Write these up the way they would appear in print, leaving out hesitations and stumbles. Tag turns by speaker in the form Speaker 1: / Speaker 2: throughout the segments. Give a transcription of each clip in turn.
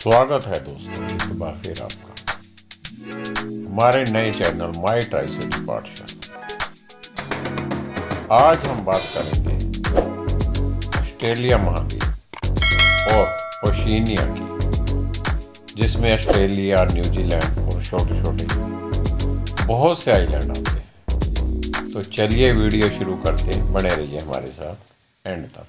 Speaker 1: स्वागत है दोस्तों एक बार फिर आपका हमारे नए चैनल माई ट्राइसिटी पाठशाला। आज हम बात करेंगे ऑस्ट्रेलिया महाद्वीप और ओशिनिया की, जिसमें ऑस्ट्रेलिया, न्यूजीलैंड और छोटे छोटे बहुत से आइलैंड आते हैं। तो चलिए वीडियो शुरू करते हैं, बने रहिए हमारे साथ एंड तक।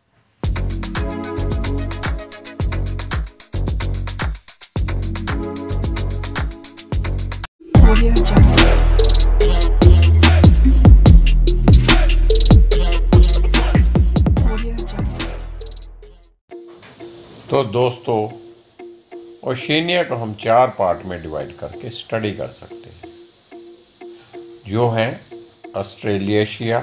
Speaker 1: तो दोस्तों, ओशिनिया को हम 4 पार्ट में डिवाइड करके स्टडी कर सकते हैं, जो हैं ऑस्ट्रेलेशिया,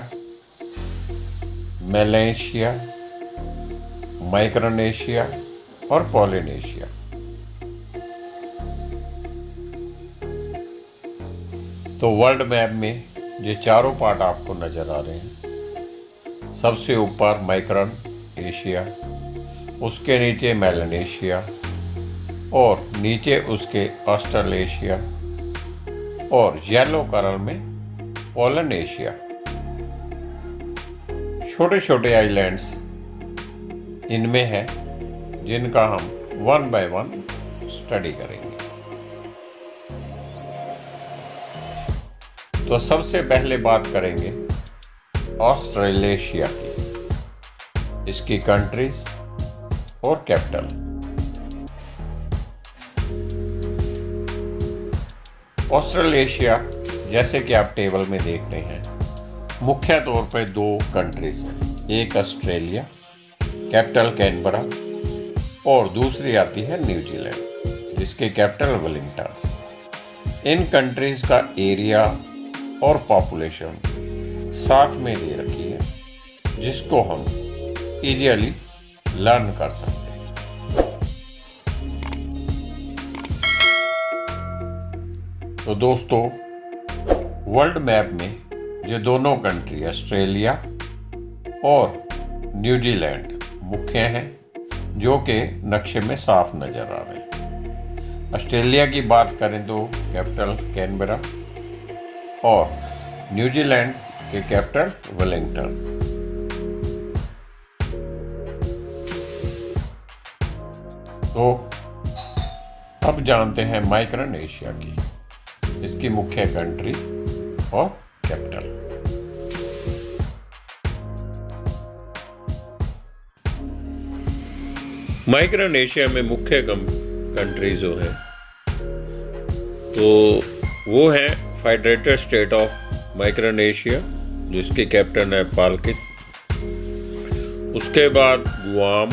Speaker 1: मेलेशिया, माइक्रोनेशिया और पोलिनेशिया। तो वर्ल्ड मैप में ये चारों पार्ट आपको नजर आ रहे हैं। सबसे ऊपर माइक्रोन एशिया, उसके नीचे मेलेनेशिया और नीचे उसके ऑस्ट्रेलेशिया और येलो कलर में पोलिनेशिया। छोटे छोटे आइलैंड्स इनमें है, जिनका हम 1 बाय 1 स्टडी करेंगे। तो सबसे पहले बात करेंगे ऑस्ट्रेलेशिया की, इसकी कंट्रीज और कैपिटल। ऑस्ट्रेलेशिया, जैसे कि आप टेबल में देख रहे हैं, मुख्य तौर पर 2 कंट्रीज हैं। एक ऑस्ट्रेलिया, कैपिटल कैनबरा, और दूसरी आती है न्यूजीलैंड, जिसके कैपिटल वेलिंगटन। इन कंट्रीज का एरिया और पॉपुलेशन साथ में दे रखी है, जिसको हम इजीली लर्न कर सकते हैं। तो दोस्तों, वर्ल्ड मैप में ये दोनों कंट्री ऑस्ट्रेलिया और न्यूजीलैंड मुख्य हैं, जो कि नक्शे में साफ नजर आ रहे हैं। ऑस्ट्रेलिया की बात करें तो कैपिटल कैनबरा और न्यूजीलैंड के कैपिटल वेलिंगटन। तो अब जानते हैं माइक्रोनेशिया की, इसकी मुख्य कंट्री और कैपिटल। माइक्रोनेशिया में मुख्य कंट्री जो है, तो वो है फेडरेटेड स्टेट ऑफ माइक्रोनेशिया, जिसकी कैपिटल है पालकित। उसके बाद Guam,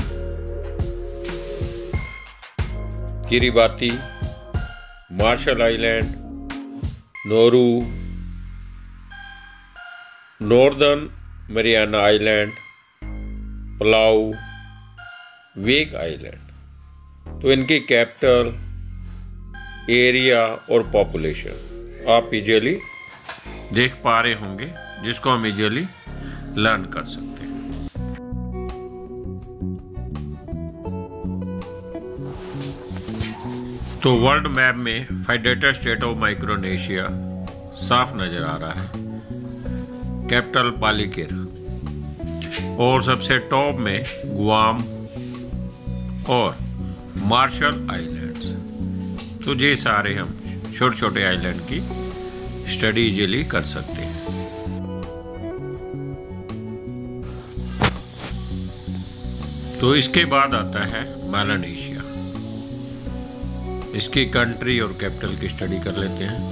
Speaker 1: Kiribati, Marshall island, Nauru, Northern Mariana island, Palau, Wake island. तो इनकी कैपिटल, एरिया और पॉपुलेशन आप इजीली देख पा रहे होंगे, जिसको हम इजीली लर्न कर सकते हैं। तो वर्ल्ड मैप में फेडरेटेड स्टेट ऑफ माइक्रोनेशिया साफ नजर आ रहा है, कैपिटल पालिकिर, और सबसे टॉप में गुआम और मार्शल आइलैंड्स। तो ये सारे हम छोटे छोटे आइलैंड की स्टडी इजीली कर सकते हैं। तो इसके बाद आता है मेलेनेशिया, इसकी कंट्री और कैपिटल की स्टडी कर लेते हैं।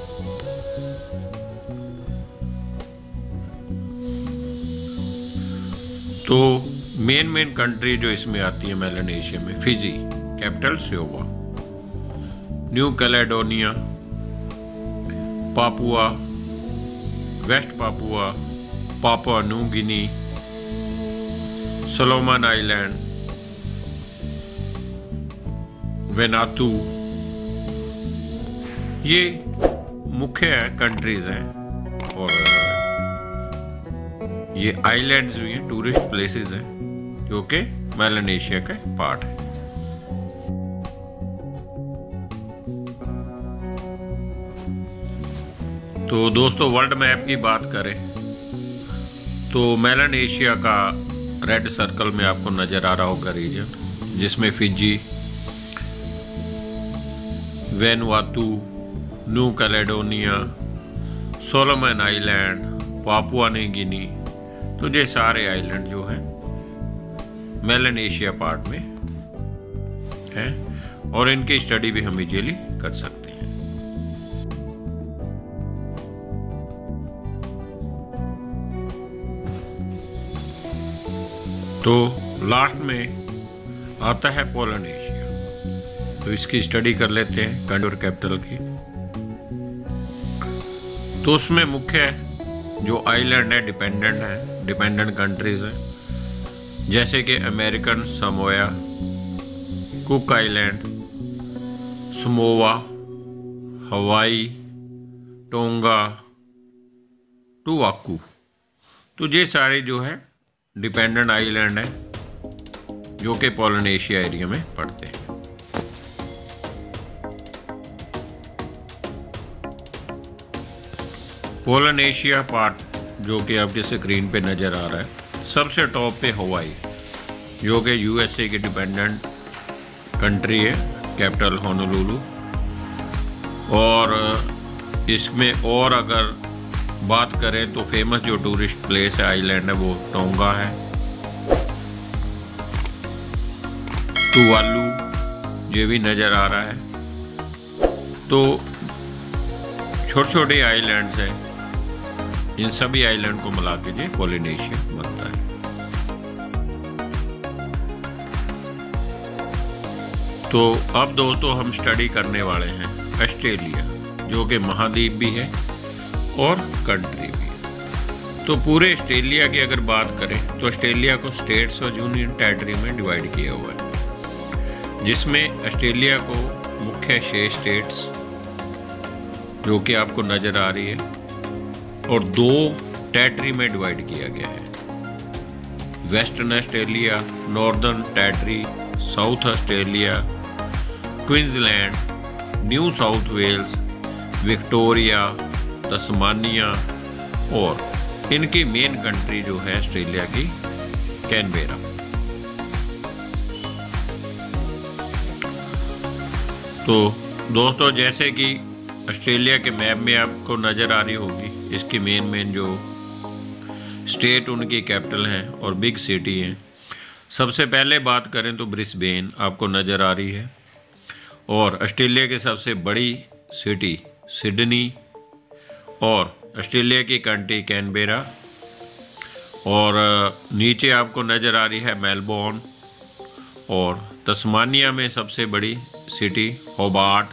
Speaker 1: तो मेन कंट्री जो इसमें आती है मेलेनेशिया में, Fiji, capital Suva, New Caledonia, Papua, West Papua, Papua New Guinea, Solomon island, Vanuatu. ये मुख्य कंट्रीज हैं और ये आइलैंड्स भी हैं, टूरिस्ट प्लेसेस हैं, जो कि मेलेनेशिया का पार्ट है। तो दोस्तों वर्ल्ड मैप की बात करें तो मेलानेशिया का रेड सर्कल में आपको नज़र आ रहा होगा रीजन, जिसमें Fiji, Vanuatu, New Caledonia, Solomon island, Papua New Guinea, तो ये सारे आइलैंड जो हैं मेलानेशिया पार्ट में हैं और इनकी स्टडी भी हम इजीली कर सकते हैं। तो लास्ट में आता है पोलिनेशिया, तो इसकी स्टडी कर लेते हैं कंट्री और कैपिटल की। तो उसमें मुख्य जो आइलैंड है डिपेंडेंट कंट्रीज हैं, जैसे कि American Samoa, Cook island, Samoa, Hawaii, Tonga, टुवाकू, तो ये सारे जो है डिपेंडेंट आइलैंड हैं जो कि पोलिनेशिया एरिया में पड़ते हैं। पोलिनेशिया पार्ट जो कि आपके स्क्रीन पे नज़र आ रहा है, सबसे टॉप पे हवाई जो कि यूएसए की डिपेंडेंट कंट्री है, कैपिटल होनोलुलु। और इसमें और अगर बात करें तो फेमस जो टूरिस्ट प्लेस है आइलैंड है वो टोंगा है, टुवालू ये भी नज़र आ रहा है। तो छोटे छोटे आइलैंड्स हैं, इन सभी आइलैंड को मिला के ये पोलिनेशिया बनता है। तो अब दोस्तों हम स्टडी करने वाले हैं ऑस्ट्रेलिया, जो कि महाद्वीप भी है और कंट्री भी है। तो पूरे ऑस्ट्रेलिया की अगर बात करें तो ऑस्ट्रेलिया को स्टेट्स और यूनियन टेरिटरी में डिवाइड किया हुआ है, जिसमें ऑस्ट्रेलिया को मुख्य 6 स्टेट्स जो कि आपको नज़र आ रही है और 2 टेरिटरी में डिवाइड किया गया है, Western Australia, Northern Territory, South Australia, Queensland, New South Wales, Victoria, Tasmania और इनकी मेन कंट्री जो है ऑस्ट्रेलिया की कैनबेरा। तो दोस्तों जैसे कि ऑस्ट्रेलिया के मैप में आपको नज़र आ रही होगी, इसकी मेन जो स्टेट उनकी कैपिटल हैं और बिग सिटी हैं। सबसे पहले बात करें तो ब्रिस्बेन आपको नज़र आ रही है, और ऑस्ट्रेलिया की सबसे बड़ी सिटी सिडनी, और ऑस्ट्रेलिया की कंट्री कैनबेरा, और नीचे आपको नज़र आ रही है मेलबोर्न, और तस्मानिया में सबसे बड़ी सिटी होबार्ट,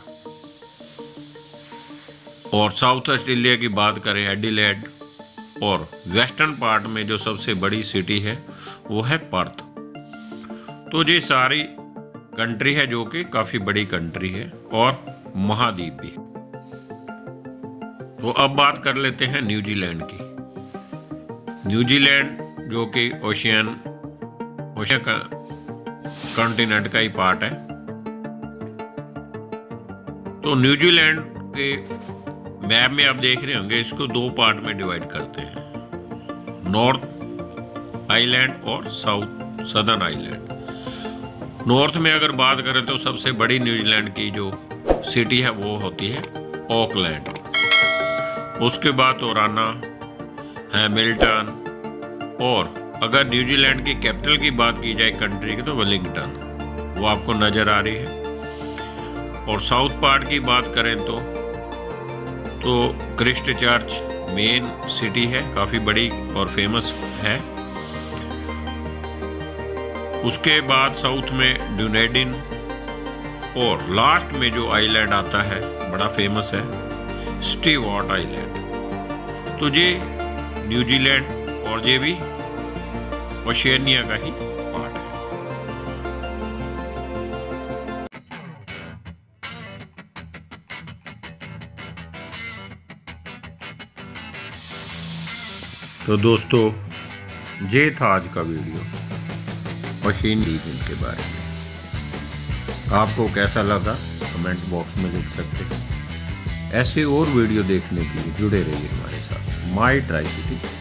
Speaker 1: और साउथ ऑस्ट्रेलिया की बात करें एडिलेड, और वेस्टर्न पार्ट में जो सबसे बड़ी सिटी है वो है पर्थ। तो ये सारी कंट्री है जो कि काफ़ी बड़ी कंट्री है और महाद्वीप भी। तो अब बात कर लेते हैं न्यूजीलैंड की। न्यूजीलैंड जो कि ओशियन कॉन्टिनेंट का ही पार्ट है। तो न्यूजीलैंड के मैप में आप देख रहे होंगे, इसको 2 पार्ट में डिवाइड करते हैं, नॉर्थ आइलैंड और साउथ सदर्न आइलैंड। नॉर्थ में अगर बात करें तो सबसे बड़ी न्यूजीलैंड की जो सिटी है वो होती है ऑकलैंड, उसके बाद ओराना, हैमिल्टन, और अगर न्यूजीलैंड की कैपिटल की बात की जाए कंट्री की तो वेलिंगटन, वो आपको नज़र आ रही है। और साउथ पार्ट की बात करें तो क्रिस्टचर्च मेन सिटी है, काफ़ी बड़ी और फेमस है। उसके बाद साउथ में ड्यूनेडिन, और लास्ट में जो आइलैंड आता है बड़ा फेमस है स्टीवर्ट आइलैंड। तो ये न्यूजीलैंड और ये भी ओशिनिया का ही पार्ट है। तो दोस्तों ये था आज का वीडियो ओशिनिया रीजन के बारे में। आपको कैसा लगा कमेंट बॉक्स में लिख सकते हैं। ऐसे और वीडियो देखने के लिए जुड़े रहिए हमारे साथ माई ट्राई सिटी।